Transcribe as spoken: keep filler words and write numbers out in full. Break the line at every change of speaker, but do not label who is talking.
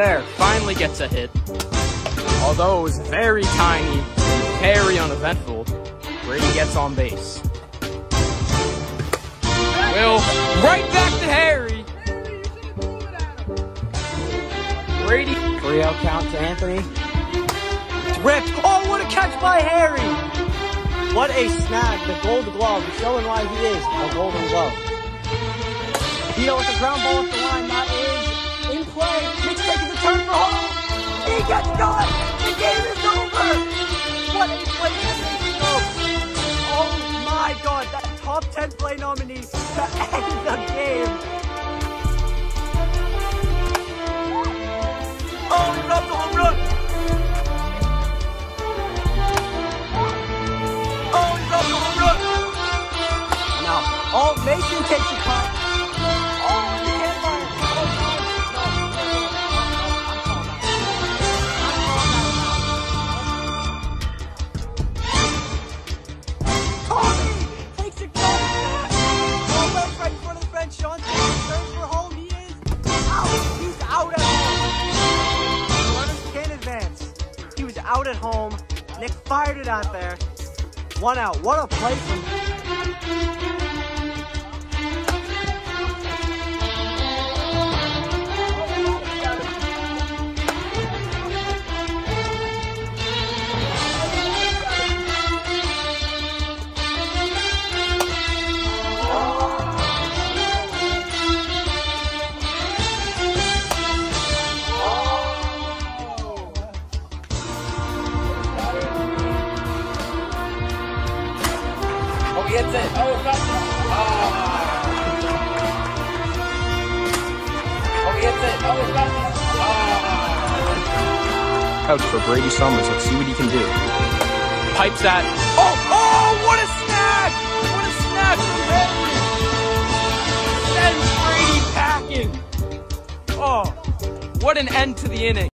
There, finally gets a hit. Although it was very tiny, very uneventful, Brady gets on base. Will, right back to Harry. Brady.
three oh count to Anthony. It's ripped. Oh, what a catch by Harry. What a snag. The gold glove. Showing why he is a golden glove. Vito with the ground ball off the line. That is in play. Nick's taking the turn for home. He gets going. The game is over. What a play to go. Oh my God. That top ten play nominee to end the game. Oh, he dropped the home run. Oh, he dropped the home run. Now, oh, Mason takes a cut. Oh, he can't find it. Oh, no, no, no, Tommy takes a cut. Oh, that's right in front of the bench. Sean turns for home. He is out. He's out at home. Runners can't advance. He was out at home. Nick fired it out there. One out. What a play from
He hits it. Oh, got it. Oh. Oh, he hits it. Oh, got it. Oh.
Out for Brady Summers. Let's see what he can do. Pipes that. Oh, oh, what a snag! What a snag from Brady! Sends Brady packing. Oh, what an end to the inning.